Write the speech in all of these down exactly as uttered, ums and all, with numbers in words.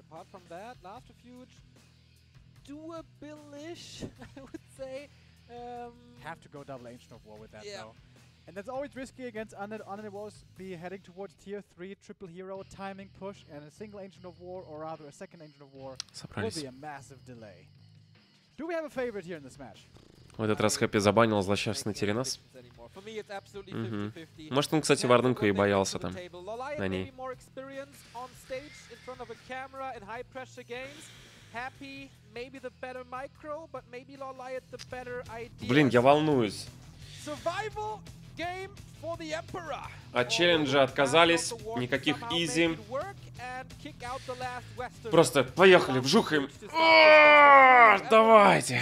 apart from that, last refuge, doable-ish, I would say. Um, Have to go double Ancient of War with that, yeah. though. And that's always risky against Undead. Undead Wars be heading towards tier three, triple hero, timing push, and a single Ancient of War, or rather a second Ancient of War, will be a massive delay. Do we have a favorite here in this match? В этот раз Хэппи забанил злосчастный Теренос. Угу. Может, он, кстати, Варденку и боялся там на ней. Блин, я волнуюсь. От челленджа отказались, никаких изи. Просто поехали, вжухаем. Давайте.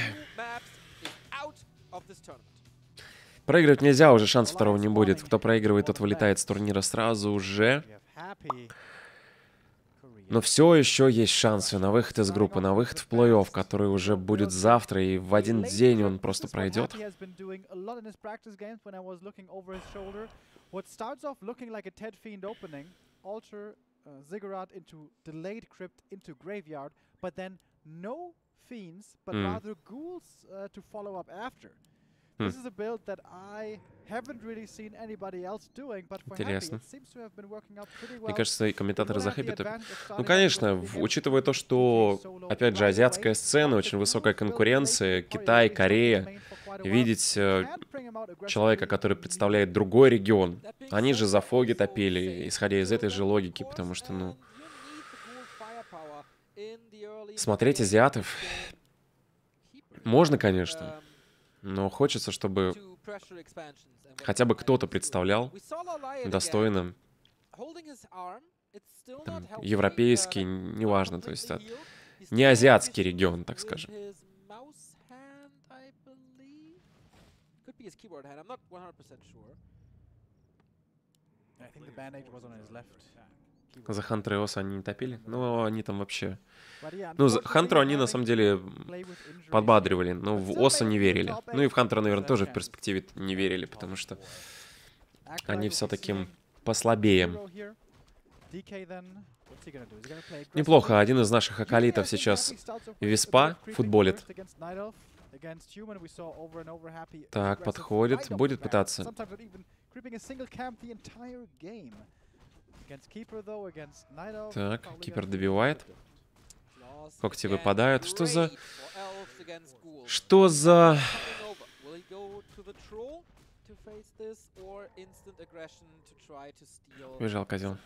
Проигрывать нельзя, уже шанс второго не будет. Кто проигрывает, тот вылетает с турнира сразу же. Но все еще есть шансы на выход из группы, на выход в плей-офф, который уже будет завтра, и в один день он просто пройдет. Интересно. Мне кажется, и комментаторы за Хэппи... Ну, конечно, в, учитывая то, что, опять же, азиатская сцена, очень высокая конкуренция, Китай, Корея, видеть э, человека, который представляет другой регион, они же за Фоги топили, исходя из этой же логики, потому что, ну... Смотреть азиатов можно, конечно, но хочется, чтобы хотя бы кто-то представлял достойно, там, европейский, неважно, то есть от, не азиатский регион, так скажем. За Хантера и Оса они не топили? Ну, они там вообще... Ну, за Хантеру они, на самом деле, подбадривали, но в Оса не верили. Ну и в Хантера, наверное, тоже в перспективе не верили, потому что они все-таки послабее. Неплохо. Один из наших акалитов сейчас Виспа футболит. Так, подходит. Будет пытаться. Так, Кипер добивает. Когти выпадают. Что за... Что за... Бежал козел.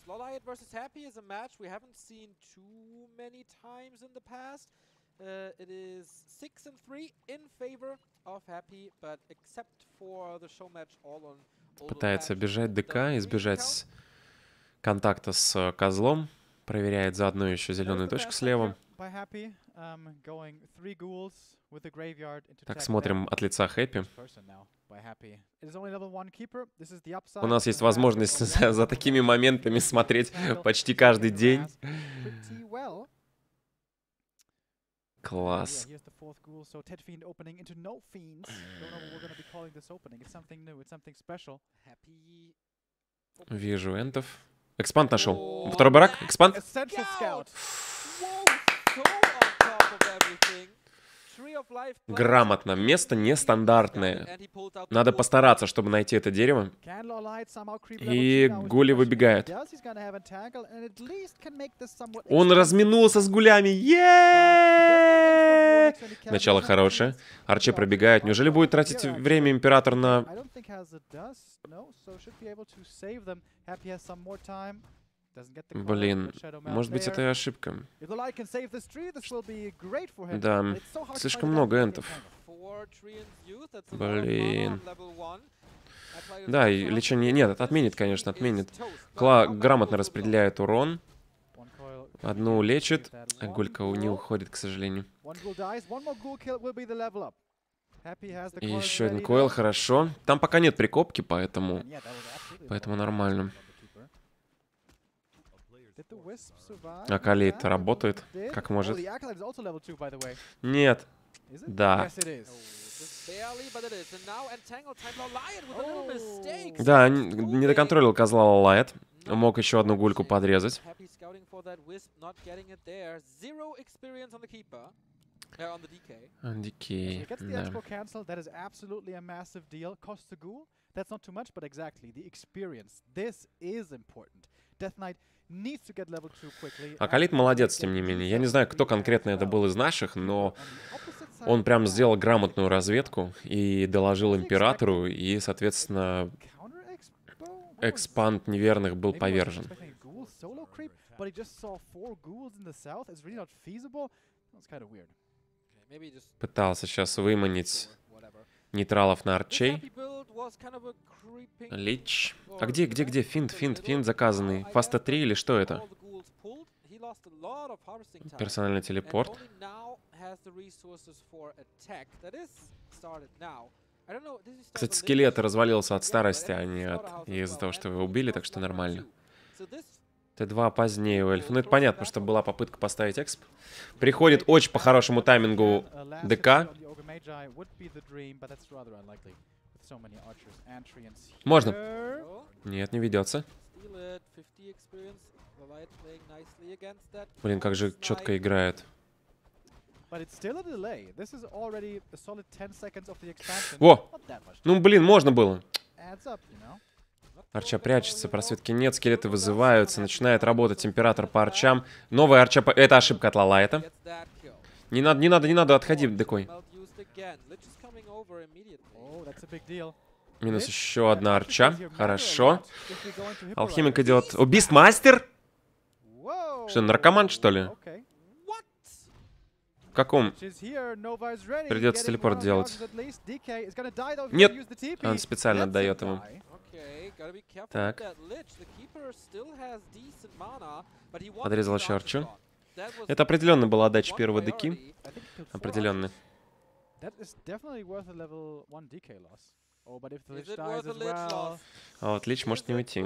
Пытается бежать ДК, избежать контакта с козлом. Проверяет заодно еще зеленую точку слева. Так, смотрим от лица Хэппи. У нас есть возможность за, за такими моментами смотреть почти каждый день. Класс. Вижу энтов. Экспанд нашел. Второй барак. Экспанд. Грамотно. Место нестандартное. Надо постараться, чтобы найти это дерево. И Гули выбегает. Он разминулся с гулями. Е-е-е! Начало хорошее. Арчи пробегает. Неужели будет тратить время император на... Блин, может быть, это и ошибка. Да, слишком много энтов. Блин. Да, и лечение... Нет, отменит, конечно, отменит. Кла грамотно распределяет урон. Одну лечит, а Гулька не уходит, к сожалению. И еще один койл, хорошо. Там пока нет прикопки, поэтому... Поэтому нормально. Акалит работает, как может. Нет. Да. Да, не доконтролил козла Лалайет. Мог еще одну гульку подрезать. ди кей, да. That's not too much, but exactly the experience. This is important. Death Knight needs to get level two quickly. А Khalid молодец, тем не менее. Я не знаю, кто конкретно это был из наших, но он прям сделал грамотную разведку и доложил императору, и, соответственно, экспанд неверных был повержен. Пытался сейчас выманить нейтралов на арчей. Лич. А где, где, где? Финт, финт, финт заказанный. Фаста три или что это? Персональный телепорт. Кстати, скелет развалился от старости, а не от... из-за того, что его убили, так что нормально. Т два позднее у эльфа. Ну, это понятно, что была попытка поставить эксп. Приходит очень по хорошему таймингу ДК. Можно. Нет, не ведется. Блин, как же четко играет. Во! Ну, блин, можно было. Арча прячется, просветки нет, скелеты вызываются, начинает работать император по арчам. Новая арча... По... Это ошибка от Лалайта. Не надо, не надо, не надо, отходи, декой. Минус еще одна арча. Хорошо. Алхимик идет. О, Бистмастер? Что, наркоман, что ли? В каком? Придется телепорт делать. Нет. Он специально отдает ему. Так. Подрезал еще арчу. Это определенно была отдача первого деки. Определенно. А вот Лич может не уйти.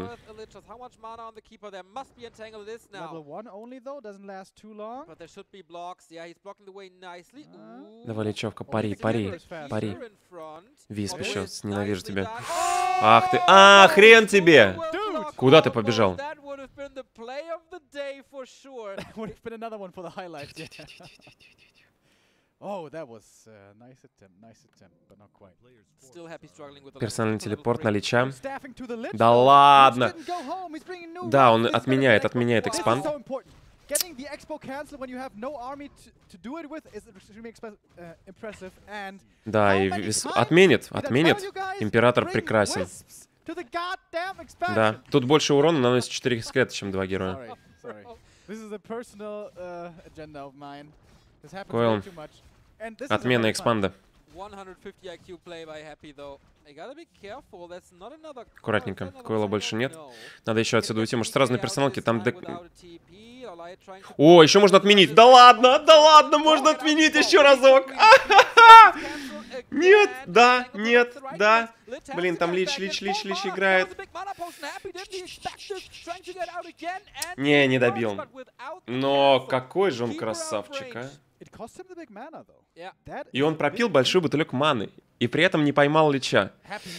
Давай, Личевка, пари, пари, пари. Висп еще, ненавижу тебя. Ах ты, а, хрен тебе! Куда ты побежал? Персональный телепорт на Лича. Да ладно! Да, он отменяет, отменяет экспанд. Да, и вис... отменит, отменит. Император прекрасен. Да, тут больше урона наносит четыре скелета, чем два героя. Койл. Отмена экспанда. Аккуратненько. Койла больше нет. Надо еще отсюда уйти. Может, сразу на персоналке там... Дек... О, еще можно отменить. Да ладно, да ладно, можно отменить еще разок. Нет, да, нет, да. Блин, там Лич, Лич, Лич, Лич играет. Не, не добил. Но какой же он красавчик, а. И он пропил большой бутылек маны. И при этом не поймал Лича.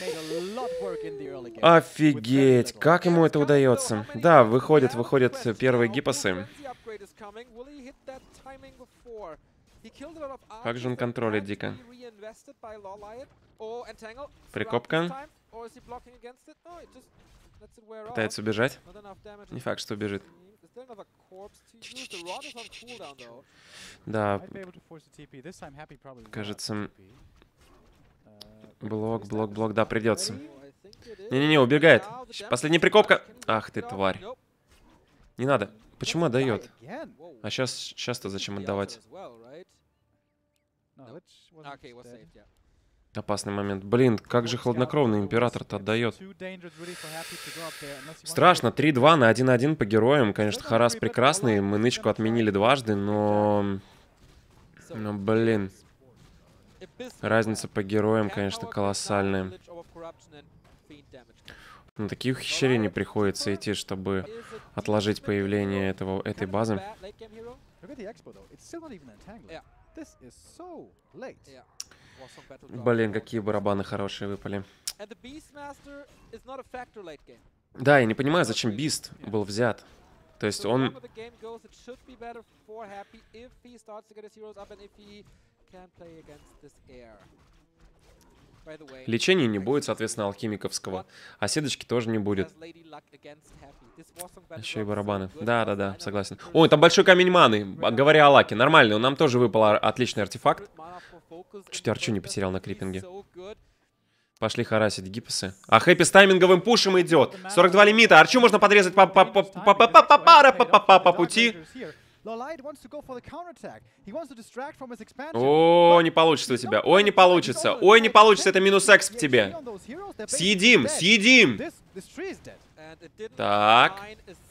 Офигеть, как ему это удается. Да, выходят, выходят первые гипосы. Как же он контролит дико. Прикопка. Пытается убежать. Не факт, что убежит. Да. Кажется... Блок, блок, блок. Да, придется. Не-не-не, убегает. Последняя прикопка. Ах ты, тварь. Не надо. Почему отдает? А сейчас, сейчас-то зачем отдавать? Опасный момент. Блин, как же хладнокровный император-то отдает. Страшно. три-два на один-один по героям. Конечно, Харас прекрасный. Мы нычку отменили дважды, но... Но, блин. Разница по героям, конечно, колоссальная. На такие ухищрения приходится идти, чтобы отложить появление этого, этой базы. Блин, какие барабаны хорошие выпали. Да, я не понимаю, зачем Бист был взят. То есть он... Лечения не будет, соответственно, алхимиковского. А седочки тоже не будет. Еще и барабаны. Да-да-да, согласен. Ой, там большой камень маны. Говоря о лаке, нормально. Нам тоже выпал отличный артефакт. Чуть Арчу не потерял на крипинге. Пошли харасить гипосы. А Хэппи с тайминговым пушем идет. сорок два лимита. Арчу можно подрезать по пути. О, не получится у тебя. Ой, не получится. Ой, не получится. Это минус экс в тебе. Съедим, съедим. Так.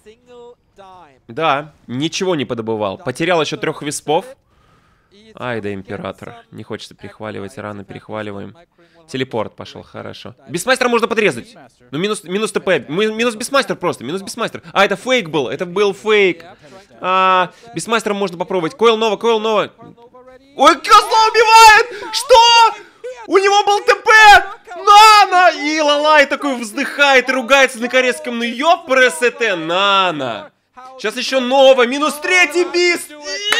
Да, ничего не подобывал. Потерял еще трех виспов. Ай да, император. Не хочется перехваливать, рано перехваливаем. Телепорт пошел, хорошо. Бисмастера можно подрезать. Ну, минус, минус ТП. Минус Бисмастер просто, минус Бисмастер. А, это фейк был, это был фейк. А, Бисмастером можно попробовать. Койл Нова, Койл Нова. Ой, козла убивает! Что? У него был ТП! Нана! И Лалай такой вздыхает и ругается на корейском. Ну, ёпрст, Нана. Сейчас еще Нова. Минус третий Бист.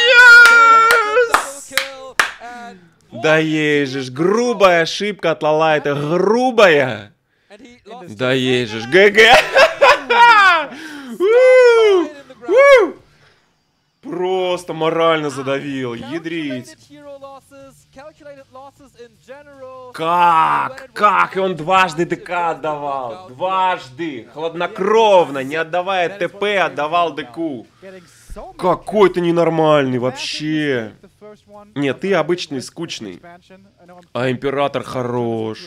Да ей же ж, грубая ошибка от Лала, это грубая. Да ей же ж, ГГ. Просто морально задавил, ядрить. Как? Как? И он дважды ДК отдавал. Дважды. Хладнокровно, не отдавая ТП, отдавал ДК. Какой-то ненормальный вообще. Нет, ты обычный, скучный. А император хорош.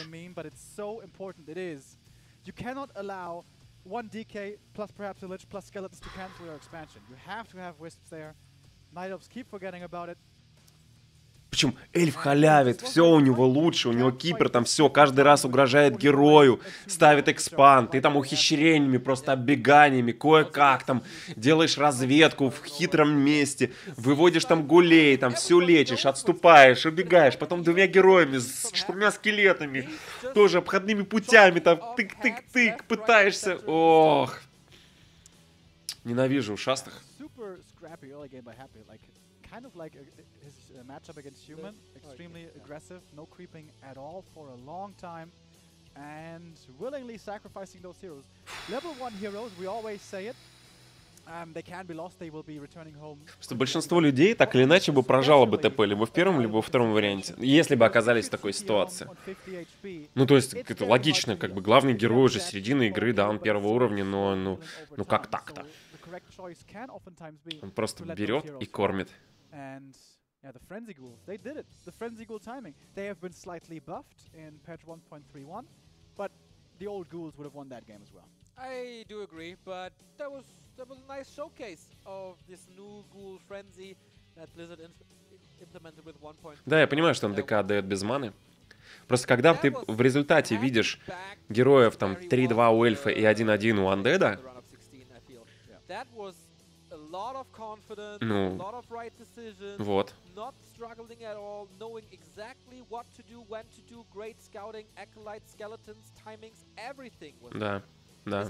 Причем эльф халявит, все у него лучше, у него Кипер там все, каждый раз угрожает герою, ставит экспанд, ты там ухищрениями, просто оббеганиями, кое-как там делаешь разведку в хитром месте, выводишь там гулей, там все лечишь, отступаешь, убегаешь, потом двумя героями, с четырьмя скелетами, тоже обходными путями, там тык-тык-тык, пытаешься, ох. Ненавижу ушастых. Kind of like a, his uh, matchup against Human, extremely aggressive, no creeping at all for a long time, and willingly sacrificing those heroes. Level one heroes, we always say it, um, they can be lost, they will be returning home. Что большинство людей так или иначе бы прожало бы ТП либо в первом, либо во втором варианте, если бы оказались в такой ситуации. Ну, то есть, это логично, как бы главный герой уже середины игры, да, он первого уровня, но, ну, ну как так-то? Он просто берет и кормит. And yeah, the Frenzy Ghouls, they did it. The Frenzy Ghoul timing. They have been slightly buffed in patch one point three one, but the old Ghouls would have won that game as well. I do agree, but that was that was a nice showcase of this new Ghoul Frenzy that Blizzard implemented with one point three. Да, я понимаю, что он ДК отдает без маны. Просто когда ты в результате видишь героев там три-два у эльфа и один-один у андеда, ну, вот. Да, да.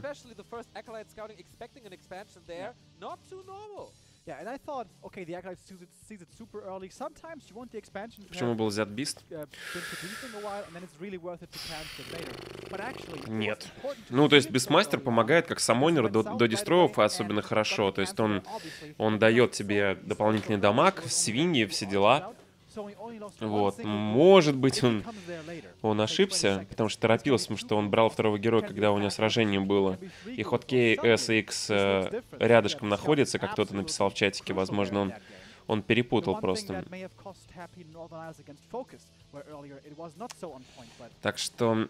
Почему был взят Бист? Нет. Ну, то есть Бистмастер помогает как саммонер до, до дестроев особенно хорошо. То есть он, он дает тебе дополнительный дамаг, свиньи, все дела. Вот. Может быть, он, он ошибся, потому что торопился, потому что он брал второго героя, когда у него сражение было. И хоткей эс икс э, рядышком находится, как кто-то написал в чатике. Возможно, он, он перепутал просто. Так что...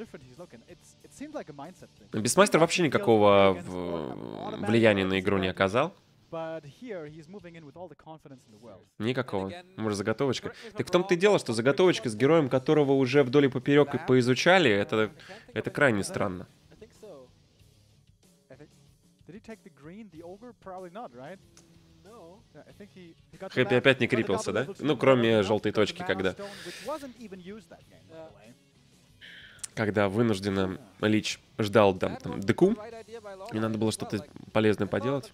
Бистмастер вообще никакого в... влияния на игру не оказал. Никакого. Может, заготовочка. Так в том-то и дело, что заготовочка с героем, которого уже вдоль и поперек и поизучали, это, это крайне странно. Хэппи опять не крипился, да? Ну, кроме желтой точки, когда. когда вынужденно Лич ждал там, там ДК, и надо было что-то полезное поделать.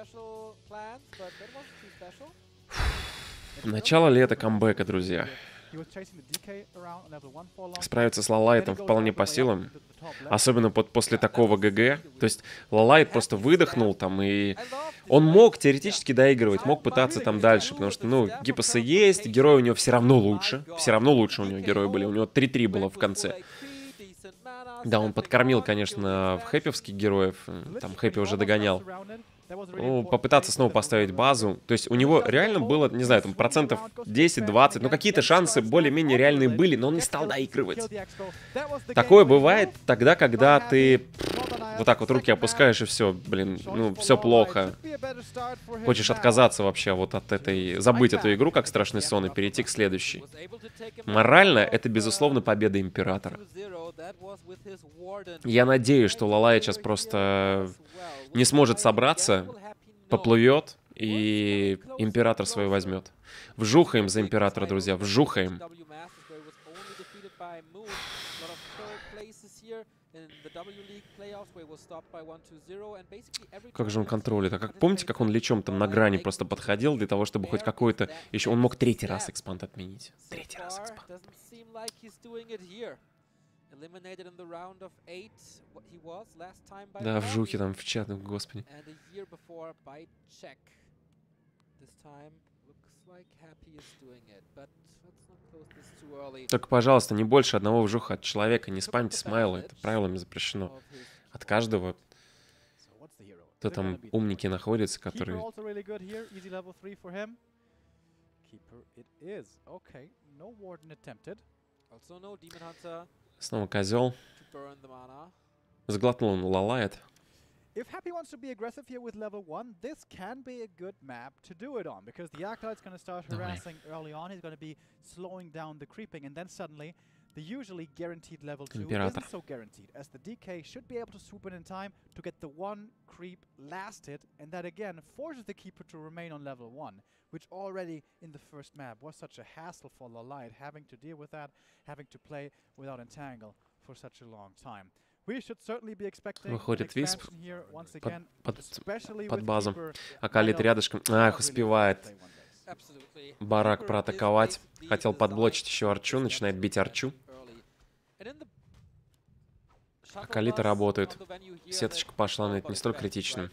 Начало лета камбэка, друзья. Справиться с Лалайтом вполне по силам. Особенно под, после такого ГГ. То есть Лалайт просто выдохнул там, и он мог теоретически доигрывать, мог пытаться там дальше, потому что, ну, гипосы есть, герои у него все равно лучше. Все равно лучше у него герои были. У него три-три было в конце. Да, он подкормил, конечно, в хэппевских героев. Там Хэппи уже догонял. Ну, попытаться снова поставить базу. То есть у него реально было, не знаю, там процентов десять-двадцать, ну какие-то шансы более-менее реальные были, но он не стал доигрывать. Такое бывает тогда, когда ты вот так вот руки опускаешь и все, блин, ну все плохо. Хочешь отказаться вообще вот от этой, забыть эту игру как страшный сон и перейти к следующей. Морально это, безусловно, победа Императора. Я надеюсь, что Лалайт сейчас просто не сможет собраться, поплывет, и Император свой возьмет. Вжухаем за Императора, друзья, вжухаем. Как же он контролит? А как, помните, как он Личом там на грани просто подходил для того, чтобы хоть какой-то... Еще он мог третий раз экспанд отменить. Третий раз экспанд. Да, вжухи там в чат, господи. Только, пожалуйста, не больше одного вжуха от человека. Не спамьте смайлы, это правилами запрещено. От каждого. Кто там умники находятся, которые... Снова козел. Сглотнул он Лалайт. If Happy wants to be aggressive here with level one, this can be a good map to do it on, because the Acolyte's going to start harassing early on, he's going to be slowing down the creeping, and then suddenly the usually guaranteed level two isn't so guaranteed, as the D K should be able to swoop in in time to get the one creep last hit, and that again forces the Keeper to remain on level one, which already in the first map was such a hassle for Lalite, having to deal with that, having to play without Entangle for such a long time. Выходит Висп под, под, под базу. Акалит рядышком. Ах, успевает Барак проатаковать. Хотел подблочить еще Арчу. Начинает бить Арчу. Акалиты работают. Сеточка пошла, но это не столь критично.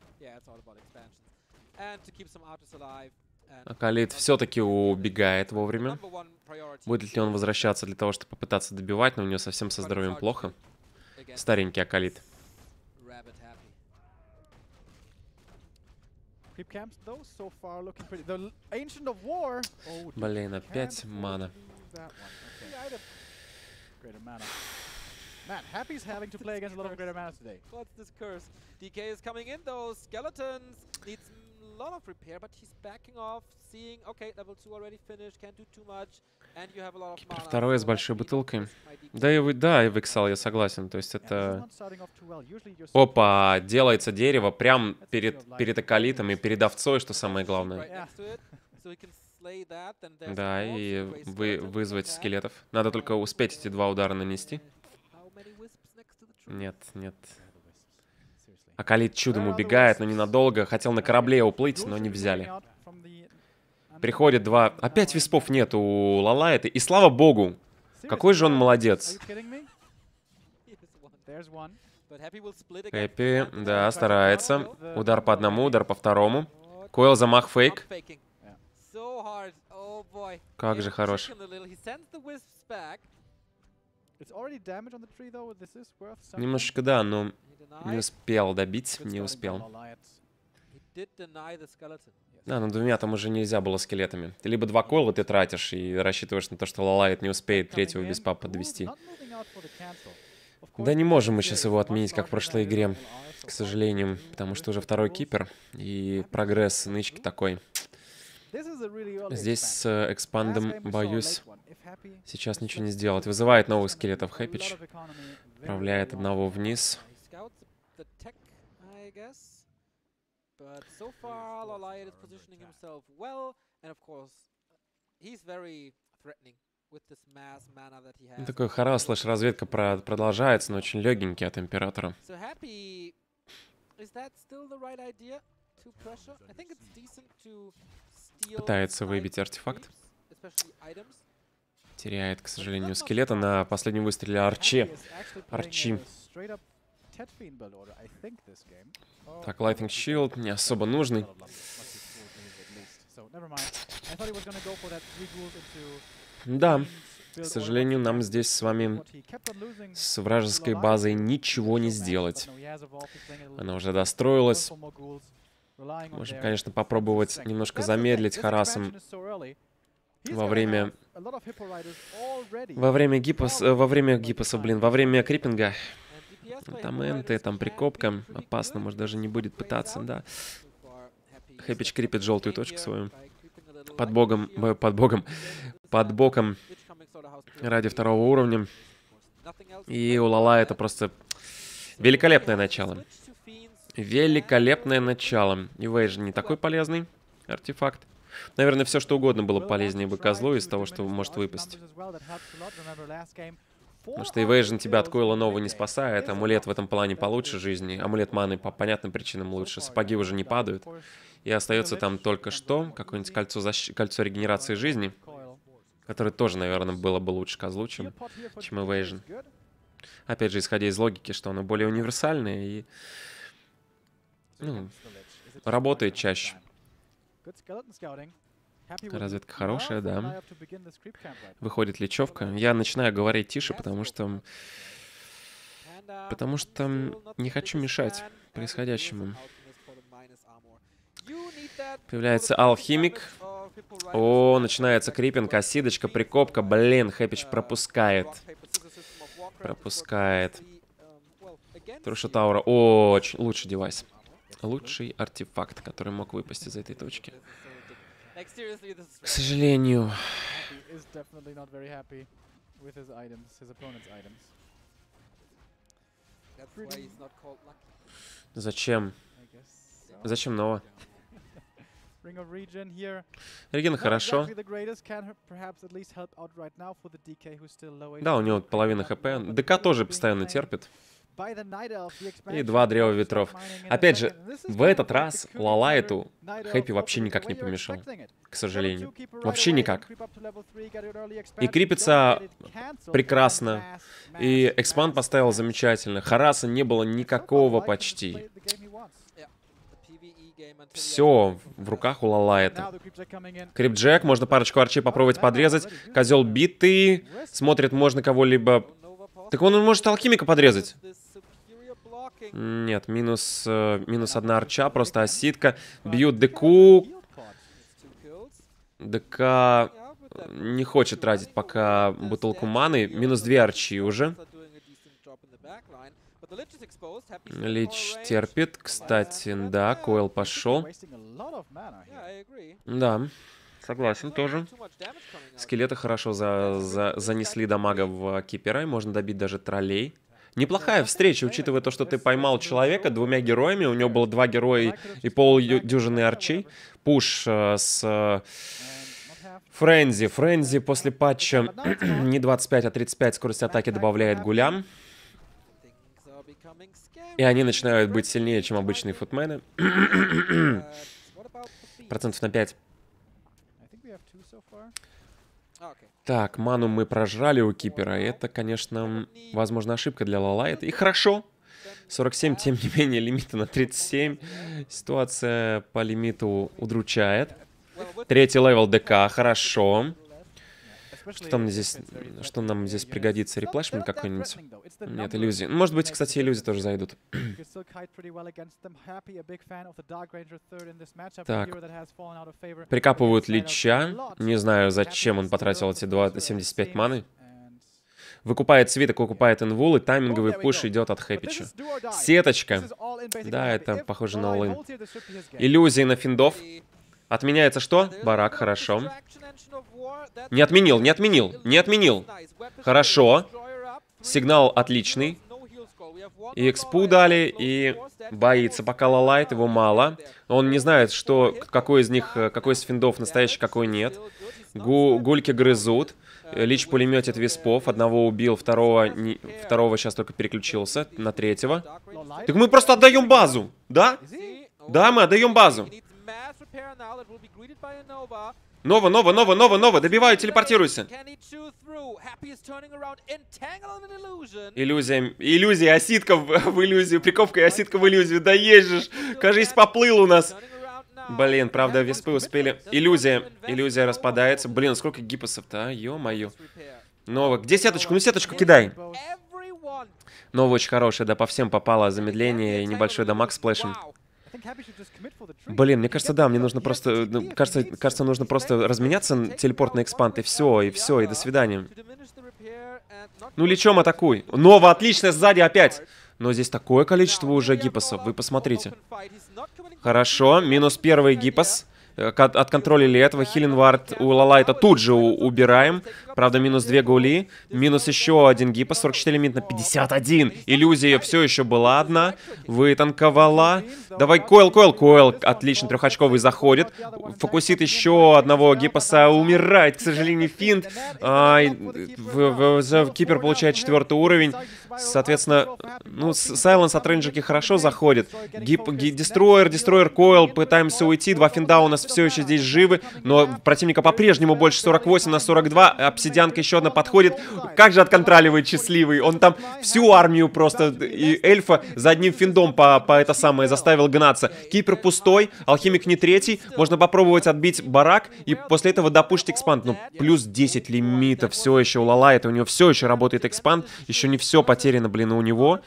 Акалит все-таки убегает вовремя. Будет ли он возвращаться для того, чтобы попытаться добивать, но у него совсем со здоровьем плохо. Старенький Акалит. Блин, опять мана. Man, Happy's having to play against a lot of greater mana today. What's this curse? D K is coming in though. Skeletons needs a lot of repair, but he's backing off, seeing, okay, level two already finished, can't do too much, and you have a lot of mana. Второе с большой бутылкой. Да, и вы, да, и в Иксал я согласен. То есть это... Опа, делается дерево прям перед, перед Акалитом и перед овцой, что самое главное. Да, и вы, вызвать скелетов. Надо только успеть эти два удара нанести. Нет, нет. Акалит чудом убегает, но ненадолго. Хотел на корабле уплыть, но не взяли. Приходит два... Опять виспов нет у Лалайта. И слава богу! Какой же он молодец. Хэппи, да, старается. Удар по одному, удар по второму. Койл, замах, фейк. Как же хорош. Немножечко, да, но не успел добить, не успел. Да, но двумя там уже нельзя было скелетами. Ты либо два койла ты тратишь и рассчитываешь на то, что Лалайт не успеет третьего виспа подвести. Да не можем мы сейчас его отменить, как в прошлой игре, к сожалению, потому что уже второй кипер и прогресс нычки такой. Здесь с экспандом, боюсь, сейчас ничего не сделать. Вызывает новых скелетов Хэппич. Отправляет одного вниз. Такой харас слэш разведка продолжается, но очень легенький от Императора. Пытается выбить артефакт. Теряет, к сожалению, скелета на последнем выстреле Арчи. Арчи. Так, Lightning Shield не особо нужный. Да, к сожалению, нам здесь с вами с вражеской базой ничего не сделать. Она уже достроилась. Можем, конечно, попробовать немножко замедлить харасом во время... Во время гипоса... Во время гипоса, блин, во время крипинга. Там энты, там прикопка. Опасно, может, даже не будет пытаться, да. Хэппич крипит желтую точку свою. Под богом... Под богом... Под боком. Ради второго уровня. И у Лала это просто великолепное начало. Великолепное начало. Evasion не такой полезный артефакт. Наверное, все что угодно было полезнее бы козлу из того, что может выпасть. Потому что Evasion тебя от койла нового не спасает. Амулет в этом плане получше жизни. Амулет маны по понятным причинам лучше. Сапоги уже не падают. И остается там только что какое-нибудь кольцо, защ... кольцо регенерации жизни. Которое тоже, наверное, было бы лучше козлу, чем, чем Evasion. Опять же, исходя из логики, что оно более универсальное и... Ну, работает чаще. Разведка хорошая, да. Выходит лечевка. Я начинаю говорить тише, потому что... Потому что не хочу мешать происходящему. Появляется алхимик. О, начинается крипинг, осидочка, прикопка. Блин, Хэппич пропускает. Пропускает. Труша Таура. Очень лучший девайс. Лучший артефакт, который мог выпасть из этой точки. К сожалению. Зачем? Зачем Нова? Реген хорошо. Да, у него половина хп. ДК тоже постоянно терпит. И два древа ветров. Опять же, в этот раз Лалайту Хэппи вообще никак не помешал. К сожалению. Вообще никак. И крипится прекрасно. И экспанд поставил замечательно. Хараса не было никакого почти. Все в руках у Лалайта. Крипджек, можно парочку арчей попробовать подрезать. Козел битый. Смотрит, можно кого-либо... Так он может алхимика подрезать. Нет, минус, э, минус одна арча, просто осидка. Бьют ДК. ДК не хочет тратить пока бутылку маны. Минус две арчи уже. Лич терпит. Кстати, да, койл пошел. Да, согласен тоже. Скелеты хорошо за, за, занесли дамага в Кипера. И можно добить даже троллей. Неплохая встреча, учитывая то, что ты поймал человека двумя героями. У него было два героя и полдюжины арчей. Пуш э, с э, Френзи. Френзи после патча не двадцать пять, а тридцать пять скорость атаки добавляет гулям. И они начинают быть сильнее, чем обычные футмены. Процентов на пять. Так, ману мы прожрали у Кипера. И это, конечно, возможно, ошибка для Лалайта. И хорошо. сорок семь, тем не менее, лимита на тридцать семь. Ситуация по лимиту удручает. Третий левел ДК. Хорошо. Что там здесь, что нам здесь пригодится? Реплашмент какой-нибудь? Нет, иллюзии. Может быть, кстати, иллюзии тоже зайдут. Так. Прикапывают Лича. Не знаю, зачем он потратил эти семьдесят пять маны. Выкупает свиток, выкупает инвул, и тайминговый пуш идет от Хэппича. Сеточка. Да, это похоже на all-in. Иллюзии на финдов. Отменяется что? Барак, хорошо. Не отменил, не отменил, не отменил. Хорошо. Сигнал отличный. И экспу дали, и боится пока Лалайт, его мало. Он не знает, что, какой из них, какой из финдов настоящий, какой нет. Гу, гульки грызут. Лич пулеметит виспов. Одного убил, второго, не, второго сейчас только переключился на третьего. Так мы просто отдаем базу, да? Да, мы отдаем базу. Нова, Нова, Нова, Нова, Нова, добиваю, телепортируйся. Иллюзия, иллюзия, осидка в, в иллюзию, приковка и осидка в иллюзию. Да езжишь, кажись, поплыл у нас. Блин, правда, виспы успели. Иллюзия, иллюзия распадается. Блин, сколько гипосов-то, а, ё-моё. Нова, где сеточку? Ну, сеточку кидай. Нова очень хорошая, да, по всем попала. Замедление и небольшой дамаг с сплэшем. Блин, мне кажется, да, мне нужно просто, ну, кажется, кажется, нужно просто разменяться, телепорт на экспанд, и все, и все, и до свидания. Ну, лечом атакуй. Нова, отлично, сзади опять. Но здесь такое количество уже гипосов, вы посмотрите. Хорошо, минус первый гипос. Отконтролили этого. Хиленвард у Лалайта тут же убираем. Правда, минус две гули. Минус еще один гипос. сорок четыре лимит на пятьдесят один. Иллюзия все еще была одна. Вытанковала. Давай, койл, койл, койл. Отлично, трехочковый заходит. Фокусит еще одного гипоса. Умирает, к сожалению, финт. А, в, в, в, Кипер получает четвертый уровень. Соответственно, ну, Сайленс от рейнджерки хорошо заходит. Гип, ги, дестройер, дестройер, койл. Пытаемся уйти. Два финда у нас все еще здесь живы. Но противника по-прежнему больше. Сорок восемь на сорок два. Обсидианка еще одна подходит. Как же отконтроливает счастливый. Он там всю армию просто и эльфа за одним финдом по, по это самое заставил гнаться. Кипер пустой. Алхимик не третий. Можно попробовать отбить барак. И после этого допушить экспанд. Ну, плюс десять лимита. Все еще у Лалайта. У него все еще работает экспанд. Еще не все потеряно, блин, у него.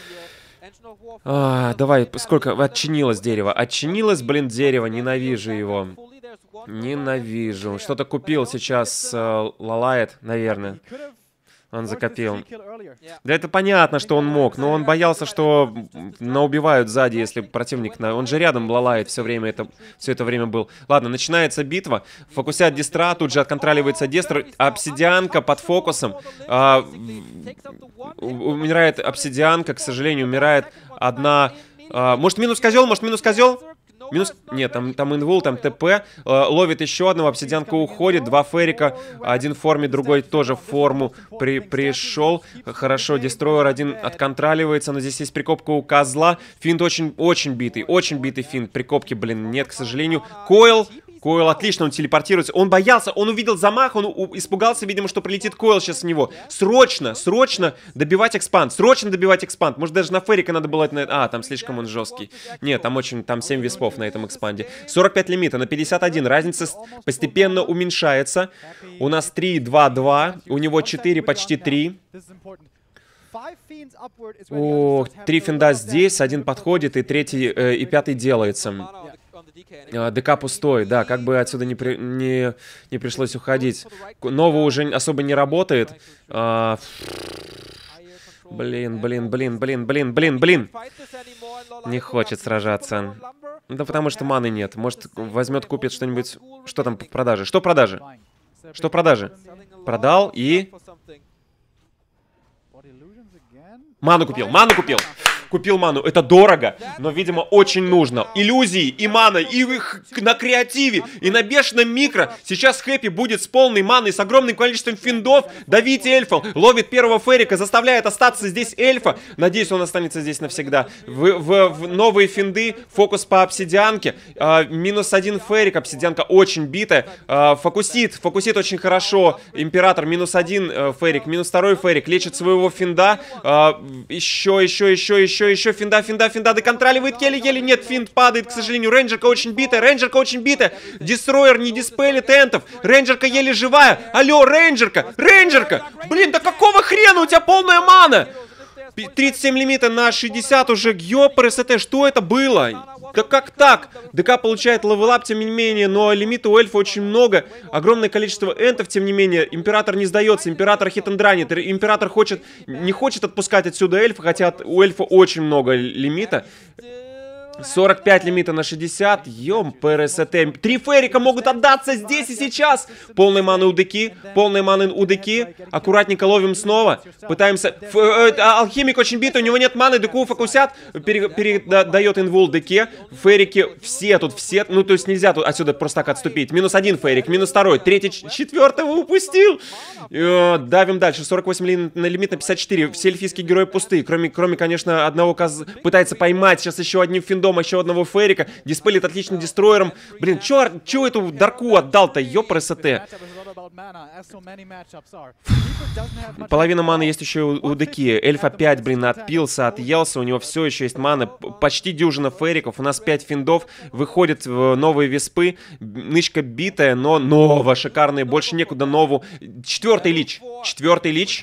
А, давай, сколько? Отчинилось дерево. Отчинилось, блин, дерево. Ненавижу его. Ненавижу. Что-то купил сейчас э, Лалайт, наверное. Он закопил. Да это понятно, что он мог, но он боялся, что наубивают сзади, если противник... На... Он же рядом Лалайт все время это... все это время был. Ладно, начинается битва. Фокусят Дестра, тут же отконтроливается Дестр. Обсидианка под фокусом. А, умирает Обсидианка, к сожалению, умирает одна... А, может, минус козел, может, минус козел? Минус... Нет, там, там инвул, там ТП. Э, ловит еще одного, обсидианка уходит. Два ферика, один в форме, другой тоже в форму при, пришел. Хорошо, дестройер один отконтроливается, но здесь есть прикопка у козла. Финт очень, очень битый, очень битый финт. Прикопки, блин, нет, к сожалению. Койл. Койл отлично, он телепортируется. Он боялся, он увидел замах, он испугался, видимо, что прилетит Койл сейчас в него. Срочно, срочно добивать экспанд. Срочно добивать экспанд. Может, даже на ферика надо было... А, там слишком он жесткий. Нет, там очень... Там семь виспов на этом экспанде. сорок пять лимита на пятьдесят один. Разница постепенно уменьшается. У нас три, два, два. У него четыре, почти три. О, три финда здесь, один подходит, и третий, э, и пятый делается. ДК пустой, да, как бы отсюда не, при, не, не пришлось уходить. Нова уже особо не работает. А, блин, блин, блин, блин, блин, блин, блин. Не хочет сражаться. Да потому что маны нет. Может, возьмет, купит что-нибудь. Что там в продаже? Что в продаже? Что в продаже? Продал и... Ману купил, ману купил. Купил ману. Это дорого, но, видимо, очень нужно. Иллюзии и мана, и их на креативе, и на бешеном микро. Сейчас Хэппи будет с полной маной, с огромным количеством финдов. Давите эльфа. Ловит первого ферика, заставляет остаться здесь эльфа. Надеюсь, он останется здесь навсегда. В, в, в новые финды. Фокус по обсидианке. А, минус один ферик. Обсидианка очень битая. А, фокусит. Фокусит очень хорошо. Император минус один э, ферик. Минус второй ферик. Лечит своего финда. А, еще, еще, еще, еще. Еще, еще, финда, финда, финда, доконтроливает еле-еле, нет, финт падает, к сожалению, рейнджерка очень битая, рейнджерка очень битая, дестройер не диспелит энтов, рейнджерка еле живая, алло, рейнджерка, рейнджерка, блин, да какого хрена, у тебя полная мана, тридцать семь лимита на шестьдесят уже, ёпрс, это что это было? Да как так? ДК получает левелап, тем не менее, но лимита у эльфа очень много. Огромное количество энтов, тем не менее. Император не сдается, император хитандранит. Император хочет, не хочет отпускать отсюда эльфа, хотя у эльфа очень много лимита. сорок пять лимита на шестьдесят. Ём, ПРСТ. Три фейрика могут отдаться здесь и сейчас. Полные маны у ДК. Полные маны у ДК. Аккуратненько ловим снова. Пытаемся... Ф, э, алхимик очень битый, у него нет маны. ДК фокусят. Передает инвул ДК. Фейрики все тут, все. Ну, то есть нельзя тут отсюда просто так отступить. Минус один фейрик, минус второй. Третий, четвертого упустил. Э, давим дальше. сорок восемь лимит на лимит на пятьдесят четыре. Все эльфийские герои пустые. Кроме, кроме конечно, одного каз... пытается поймать. Сейчас еще одним финдом, еще одного фейрика. Диспелит отлично дестройером. Блин, чё, чё эту дарку отдал-то? Ёпрст. Половина маны есть еще у, у ДК. Эльф опять, блин, отпился, отъелся. У него все еще есть маны. Почти дюжина фейриков. У нас пять финдов. Выходят новые виспы. Нычка битая, но ново. Шикарные. Больше некуда нову. Четвертый лич. Четвертый лич.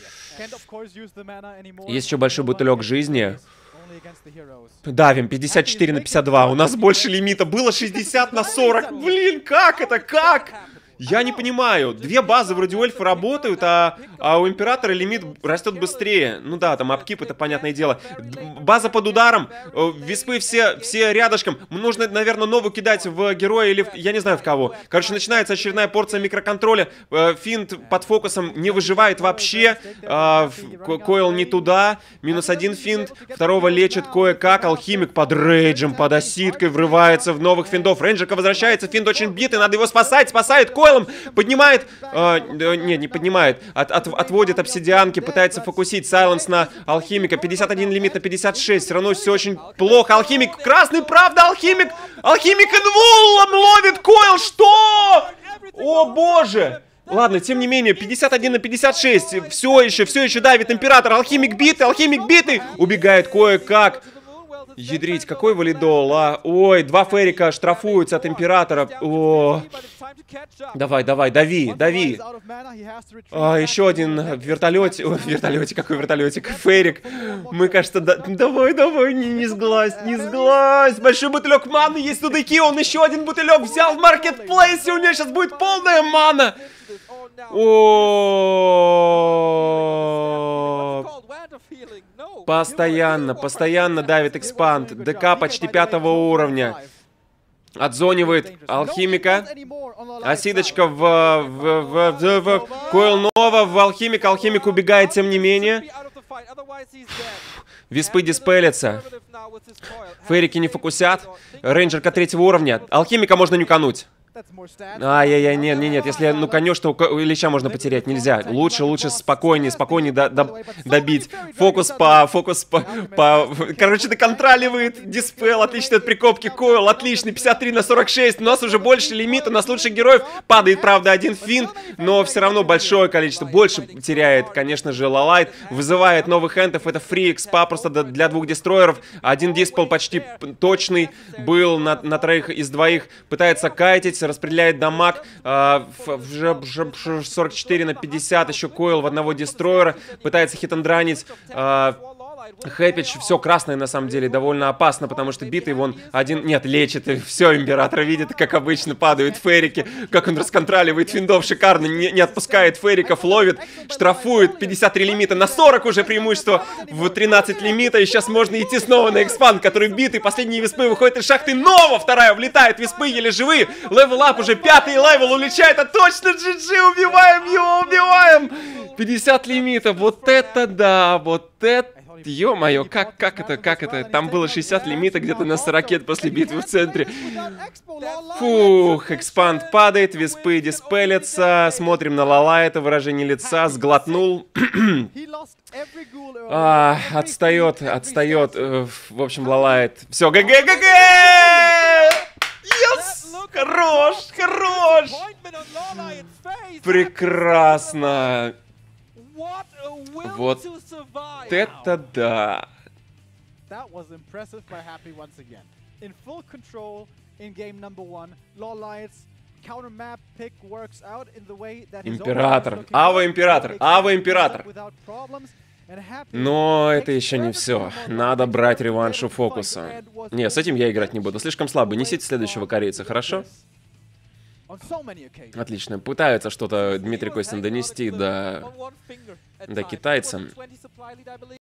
Есть еще большой бутылек жизни. Давим, пятьдесят четыре на пятьдесят два. У нас больше лимита. Было шестьдесят на сорок. Блин, как это? Как? Я не понимаю. Две базы вроде у эльфа работают, а, а у императора лимит растет быстрее. Ну да, там апкип, это понятное дело. База под ударом. Виспы все, все рядышком. Нужно, наверное, новую кидать в героя или в... я не знаю в кого. Короче, начинается очередная порция микроконтроля. Финт под фокусом не выживает вообще. Койл не туда. Минус один финт. Второго лечит кое-как. Алхимик под рейджем, под оситкой врывается в новых финдов. Рейнджерка возвращается. Финт очень битый. Надо его спасать. Спасает Койл. Поднимает, э, не, не поднимает, от, от, отводит обсидианки, пытается фокусить Сайленс на алхимика, пятьдесят один лимит на пятьдесят шесть, все равно все очень плохо, алхимик, красный, правда, алхимик, алхимик инвулом ловит Койл, что? О боже! Ладно, тем не менее, пятьдесят один на пятьдесят шесть, все еще, все еще давит император, алхимик битый, алхимик битый, убегает кое-как. Ядрить, какой валидол, а? Ой, два ферика штрафуются от императора. О. Давай, давай, дави, дави. А, еще один в вертолете. Ой, в вертолете, какой вертолетик? Ферик. Мы, кажется, да... давай, давай, не, не сглазь, не сглазь. Большой бутылек маны есть у ДК. Он еще один бутылек взял в маркетплейсе. У него сейчас будет полная мана. О. Постоянно, постоянно давит экспанд. ДК почти пятого уровня. Отзонивает алхимика. Осидочка в, в, в, в, в Койл Нова, в алхимика. Алхимик убегает, тем не менее. Виспы диспелятся. Фейрики не фокусят. Рейнджерка третьего уровня. Алхимика можно нюкануть. Ай-яй-яй, нет, нет, нет, если ну конешь, то Ильича можно потерять, нельзя. Лучше, лучше спокойнее, спокойнее до, до, добить. Фокус по, фокус по, по... Короче, доконтроливает диспел, отличный от прикопки, Койл, отличный, пятьдесят три на сорок шесть. У нас уже больше лимит, у нас лучших героев. Падает, правда, один финт, но все равно большое количество. Больше теряет, конечно же, Лолайт. Вызывает новых энтов, это фри экспа просто для двух дестройеров. Один диспел почти точный был на, на троих из двоих. Пытается кайтить. Распределяет дамаг, э, сорок четыре на пятьдесят, еще Койл в одного дестройера, пытается хитандранить. Э, Хэпич, все красное на самом деле, довольно опасно, потому что битый вон один, нет, лечит, и все, император видит, как обычно падают ферики, как он расконтроливает финдов шикарно, не, не отпускает фериков, ловит, штрафует, пятьдесят три лимита на сорок уже преимущество в тринадцать лимита, и сейчас можно идти снова на экспанд, который битый, последние виспы выходят из шахты, Нова вторая влетает, виспы еле живые, левел ап уже, пятый левел улетает, а точно джи джи, убиваем его, убиваем, пятьдесят лимита, вот это да, вот это... Ё-моё, как, как это, как это? Там было шестьдесят лимита где-то на сто ракет после битвы в центре. Фух, экспанд падает, виспы диспелятся. Смотрим на Лала, это выражение лица, сглотнул. а, отстает, отстает. В общем, Лалает. Все, ГГ, ГГ! Yes! Хорош, хорош! Прекрасно. Вот это да. Император. Ава император. Ава император. Но это еще не все. Надо брать реванш у фокуса. Не, с этим я играть не буду. Слишком слабый. Несите следующего корейца, хорошо? Отлично. Пытаются что-то Дмитрий Костин донести до, до китайца.